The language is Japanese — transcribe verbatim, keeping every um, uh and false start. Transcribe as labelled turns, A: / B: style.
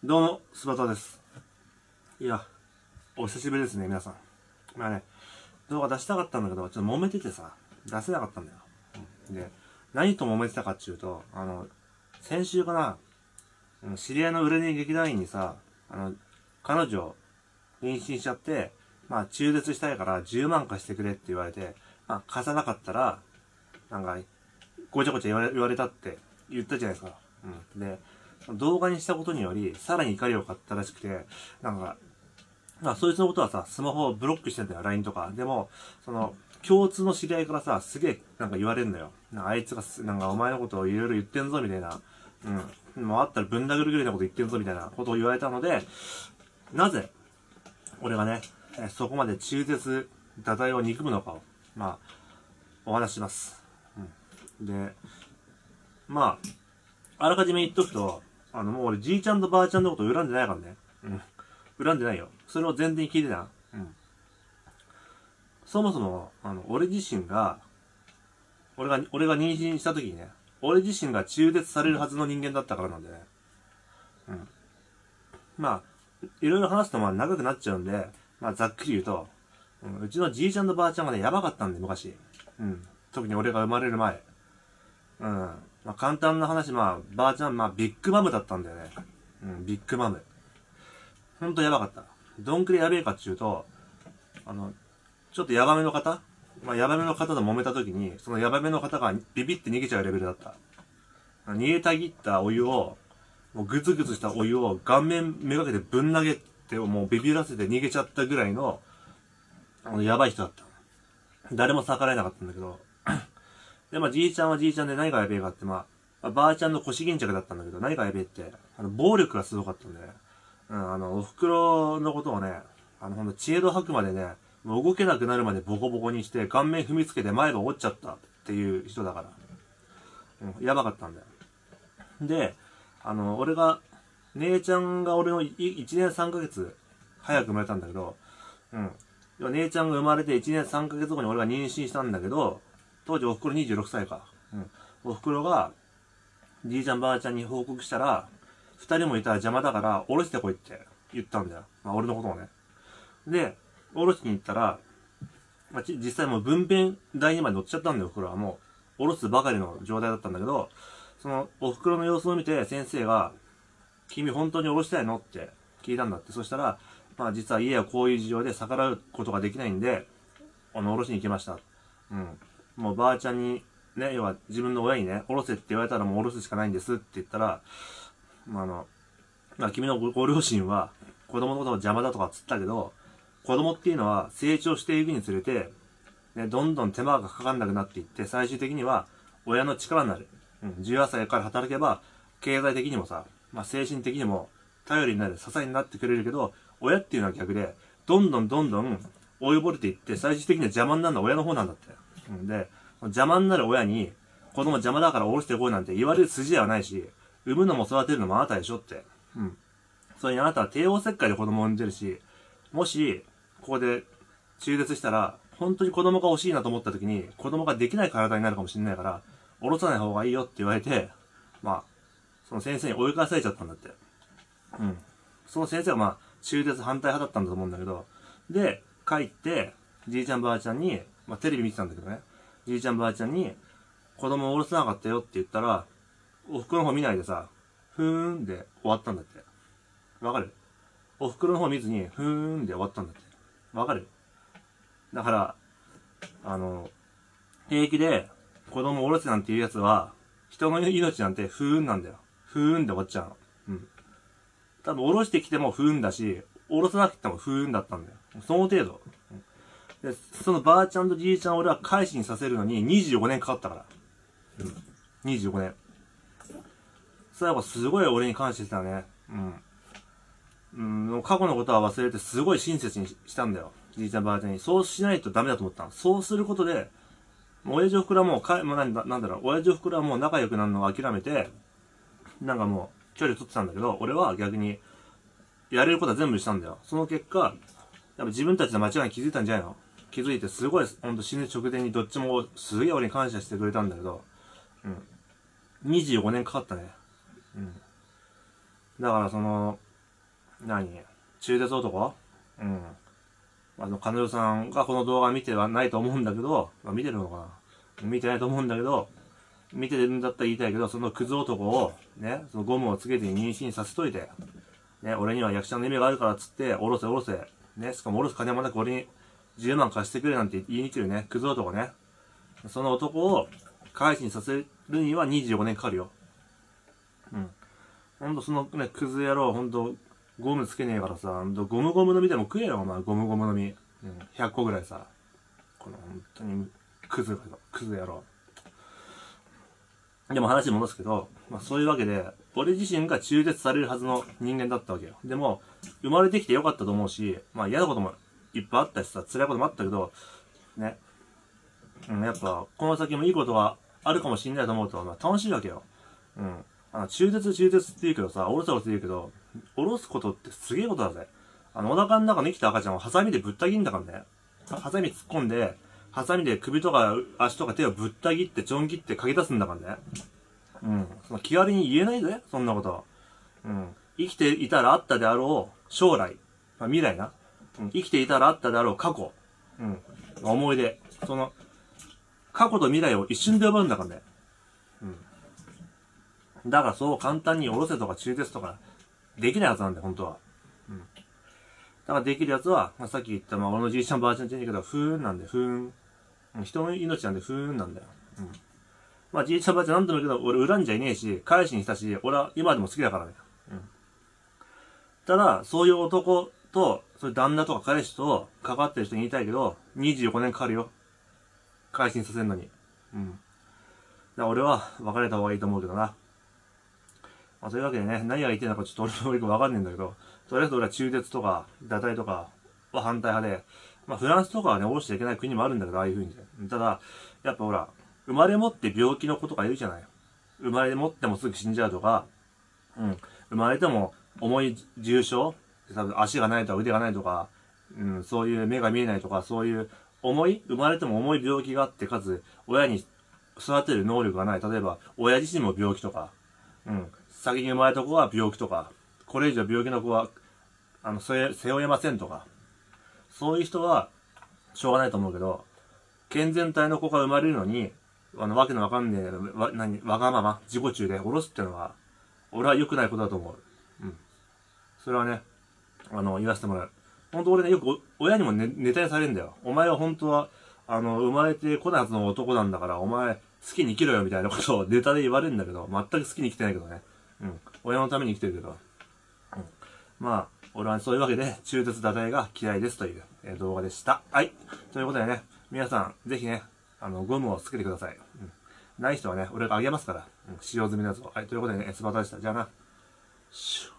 A: どうも、スバタです。いや、お久しぶりですね、皆さん。まあね、動画出したかったんだけど、ちょっと揉めててさ、出せなかったんだよ。うん、で、何と揉めてたかっていうと、あの、先週かな、知り合いの売れねえ劇団員にさ、あの、彼女、妊娠しちゃって、まあ、中絶したいからじゅうまん貸してくれって言われて、まあ、貸さなかったら、なんか、ごちゃごちゃ言われ言われたって言ったじゃないですか。うん。で、動画にしたことにより、さらに怒りを買ったらしくて、なんか、まあ、そいつのことはさ、スマホをブロックしてんだよ、ライン とか。でも、その、共通の知り合いからさ、すげえ、なんか言われるんだよ。なんかあいつが、なんかお前のことをいろいろ言ってんぞ、みたいな。うん。もうあったらぶん殴るぐらいなこと言ってんぞ、みたいなことを言われたので、なぜ、俺がね、えそこまで中絶、堕胎を憎むのかを、まあ、お話しします。うん。で、まあ、あらかじめ言っとくと、あの、もう俺じいちゃんとばあちゃんのこと恨んでないからね。うん。恨んでないよ。それを前提に聞いてた。うん。そもそも、あの、俺自身が、俺が、俺が妊娠した時にね、俺自身が中絶されるはずの人間だったからなんでね。うん。まあ、いろいろ話すとまあ長くなっちゃうんで、まあざっくり言うと、うん、うちのじいちゃんとばあちゃんがね、やばかったんで、昔。うん。特に俺が生まれる前。うん。まあ簡単な話、まあ、ばあちゃん、まあビッグマムだったんだよね。うん、ビッグマム。ほんとやばかった。どんくらいやべえかっていうと、あの、ちょっとヤバめの方まあ、ヤバめの方と揉めた時に、そのヤバめの方がビビって逃げちゃうレベルだった。逃げたぎったお湯を、もうグツグツしたお湯を顔面めがけてぶん投げて、もうビビらせて逃げちゃったぐらいの、あの、やばい人だった。誰も逆らえなかったんだけど。で、まあ、じいちゃんはじいちゃんで何がやべえかって、まあ、ばあちゃんの腰巾着だったんだけど、何がやべえって、あの、暴力がすごかったんで、うん、あの、お袋のことをね、あの、ほんと、知恵度吐くまでね、もう動けなくなるまでボコボコにして、顔面踏みつけて前歯折っちゃったっていう人だから。うん、やばかったんだよ。で、あの、俺が、姉ちゃんが俺のいちねんさんかげつ早く生まれたんだけど、うん。姉ちゃんが生まれていちねんさんかげつごに俺が妊娠したんだけど、当時お袋にじゅうろくさいか。うん。お袋が、じいちゃんばあちゃんに報告したら、二人もいたら邪魔だから、おろしてこいって言ったんだよ。まあ俺のことをね。で、おろしに行ったら、まあ、実際もう分娩台にまで乗っちゃったんだよ、お袋は。もう、おろすばかりの状態だったんだけど、その、お袋の様子を見て先生が、君本当におろしたいのって聞いたんだって。そしたら、まあ実は家はこういう事情で逆らうことができないんで、あの、おろしに行きました。うん。もうばあちゃんに、ね、要は自分の親にね、おろせって言われたらもうおろすしかないんですって言ったら、まあ、あの、まあ、君の ご, ご両親は子供のことが邪魔だとかつったけど、子供っていうのは成長していくにつれて、ね、どんどん手間がかかんなくなっていって、最終的には親の力になる。うん、じゅうはっさいから働けば、経済的にもさ、まあ、精神的にも頼りになる、支えになってくれるけど、親っていうのは逆で、どんどんどんどん追いぼれていって、最終的には邪魔になるのは親の方なんだって。うん、で、邪魔になる親に、子供邪魔だから下ろしてこいなんて言われる筋ではないし、産むのも育てるのもあなたでしょって。うん。それにあなたは帝王切開で子供を産んでるし、もし、ここで中絶したら、本当に子供が欲しいなと思った時に、子供ができない体になるかもしれないから、下ろさない方がいいよって言われて、まあ、その先生に追い返されちゃったんだって。うん。その先生はまあ、中絶反対派だったんだと思うんだけど、で、帰って、じいちゃんばあちゃんに、まあテレビ見てたんだけどね、じいちゃんばあちゃんに、子供を下ろせなかったよって言ったら、お袋の方見ないでさ、ふーんで終わったんだって。わかる？お袋の方見ずに、ふーんで終わったんだって。わかる？だから、あの、平気で子供を下ろせなんていうやつは、人の命なんてふーんなんだよ。ふーんで終わっちゃうの。うん。多分下ろしてきてもふーんだし、下ろさなくてもふーんだったんだよ。その程度。で、そのばあちゃんとじいちゃんを俺は改心させるのににじゅうごねんかかったから。うん。にじゅうごねん。それはすごい俺に感謝してたね。うん。うん、過去のことは忘れてすごい親切にしたんだよ。じいちゃんばあちゃんに。そうしないとダメだと思ったの。そうすることで、もう親父おふくろはもうか、もうなんだ、なんだろう、親父おふくろはもう仲良くなるのを諦めて、なんかもう距離取ってたんだけど、俺は逆に、やれることは全部したんだよ。その結果、やっぱ自分たちの間違いに気づいたんじゃないの？気づいてすごい、ほんと死ぬ直前にどっちもすげえ俺に感謝してくれたんだけど、うん。にじゅうごねんかかったね。うん。だからその、 何中絶男うん。あの、彼女さんがこの動画見てはないと思うんだけど、まあ、見てるのかな見てないと思うんだけど、見てるんだったら言いたいけど、そのクズ男を、ね、そのゴムをつけて妊娠させといて、ね、俺には役者の夢があるからっつって、おろせおろせ、ね、しかもおろす金もなく俺にじゅうまん貸してくれなんて言いに来るね、クズ男ね。その男を改心させるにはにじゅうごねんかかるよ。うん。ほんとそのね、クズ野郎、ほんと、ゴムつけねえからさ、ほんとゴムゴムの実でも食えよ、お前、ゴムゴムの実。うん、ひゃっこぐらいさ。この、本当に、クズが、クズ野郎。でも話戻すけど、まあそういうわけで、俺自身が中絶されるはずの人間だったわけよ。でも、生まれてきてよかったと思うし、まあ嫌なこともいっぱいあったしさ、辛いこともあったけど、ね。うん、やっぱ、この先もいいことがあるかもしんないと思うと、まあ楽しいわけよ。うん。あの、中絶中絶って言うけどさ、おろせおろせ言うけど、おろすことってすげえことだぜ。あの、お腹の中に生きた赤ちゃんをハサミでぶった切んだからね。ハサミ突っ込んで、ハサミで首とか足とか手をぶった切ってちょん切ってかき出すんだからね。うん。その気軽に言えないぜ、そんなことは。うん。生きていたらあったであろう、将来。まあ、未来な。うん。生きていたらあったであろう、過去。うん。思い出。その、過去と未来を一瞬で奪うんだからね。うん。だからそう簡単におろせとか中絶とか、できないはずなんだよ、本当は。うん。だからできるやつは、まあ、さっき言った、まあ、俺のじいちゃんばあちゃんって言うんだけど、ふーんなんで、ふーん。人の命なんで、ふーんなんだよ。うん。まあ、じいちゃんばあちゃん何度も言うけど、俺恨んじゃいねえし、返しにしたし、俺は今でも好きだからね。うん。ただ、そういう男と、そういう旦那とか彼氏と関わってる人に言いたいけど、にじゅうごねんかかるよ。改心させるのに。うん。だから俺は別れた方がいいと思うけどな。まあ、そういうわけでね、何が言ってんのかちょっと俺もよくわかんねえんだけど、とりあえず俺は中絶とか、堕胎とかは反対派で、まあフランスとかはね、下ろしちゃいけない国もあるんだけど、ああいう風に。ただ、やっぱほら、生まれ持って病気の子とかいるじゃない。生まれ持ってもすぐ死んじゃうとか、うん。生まれても重い重傷、多分足がないとか腕がないとか、うん、そういう目が見えないとか、そういう重い、生まれても重い病気があって、かつ、親に育てる能力がない。例えば、親自身も病気とか、うん。先に生まれた子は病気とか、これ以上病気の子は、あの、背負えませんとか、そういう人は、しょうがないと思うけど、健全体の子が生まれるのに、あの、わけのわかんねえ、わ、何、わがまま、自己中で下ろすっていうのは、俺は良くないことだと思う。うん。それはね、あの、言わせてもらう。本当俺ね、よく親にもネネタにされるんだよ。お前は本当は、あの、生まれてこないはずの男なんだから、お前、好きに生きろよみたいなことをネタで言われるんだけど、全く好きに生きてないけどね。うん。親のために生きてるけど。うん。まあ、俺はそういうわけで、中絶堕胎が嫌いですという、えー、動画でした。はい。ということでね、皆さん、ぜひね、あの、ゴムをつけてください。うん。ない人はね、俺があげますから。うん。使用済みのやつを。はい。ということでね、エスバタでした。じゃあな。シュ